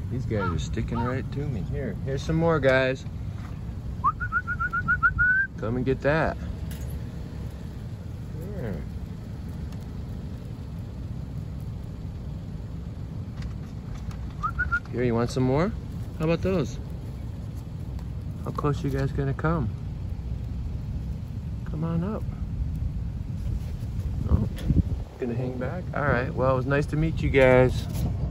These guys are sticking right to me. Here's some more, guys. Come and get that. Here. Here, you want some more? How about those? How close you guys gonna come? Come on up. Oh, gonna hang back? All right, well, it was nice to meet you guys.